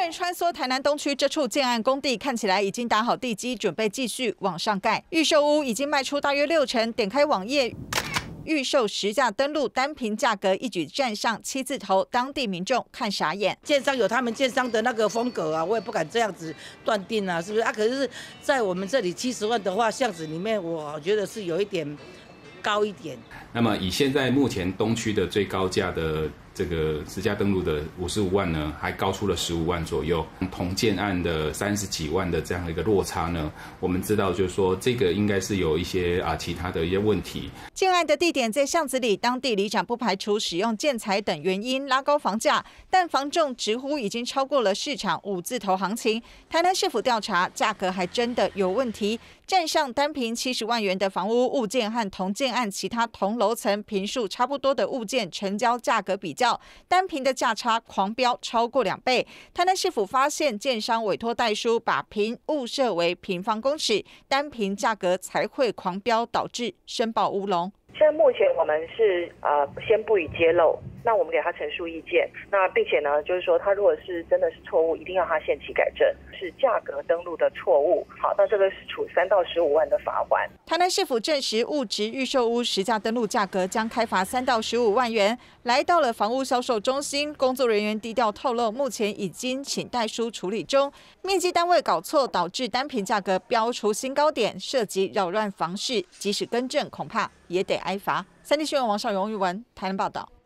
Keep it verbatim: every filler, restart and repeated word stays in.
人穿梭台南东区这处建案工地，看起来已经打好地基，准备继续往上盖。预售屋已经卖出大约六成，点开网页。 预售实价登录，单坪价格一举站上七字头，当地民众看傻眼。 建商有他们建商的那个风格啊，我也不敢这样子断定啊，是不是啊？可是，在我们这里七十万的话，巷子里面我觉得是有一点高一点。 那么以现在目前东区的最高价的这个实价登录的五十五万呢，还高出了十五万左右。同建案的三十几万的这样的一个落差呢，我们知道就是说这个应该是有一些啊其他的一些问题。 建案的地点在巷子里，当地里长不排除使用建材等原因拉高房价，但房仲直呼已经超过了市场五字头行情。台南市府调查，价格还真的有问题，站上单坪七十万元的房屋物件和同建案其他同楼层坪数差不多的物件成交价格比较，单坪的价差狂飙超过两倍。台南市府发现，建商委托代书把坪物设为平方公尺，单坪价格才会狂飙，导致申报乌龙。 现在目前我们是呃先不予揭露，那我们给他陈述意见，那并且呢，就是说他如果是真的是错误，一定要他限期改正，是价格登录的错误。好，那这个是处三到十五万的罚款。 台南市府证实，物质预售屋实价登录价格将开罚三到十五万元。来到了房屋销售中心，工作人员低调透露，目前已经请代书处理中，面积单位搞错，导致单坪价格飙出新高点，涉及扰乱房市，即使更正，恐怕也得挨罚。三立新闻王少荣、玉文台南报道。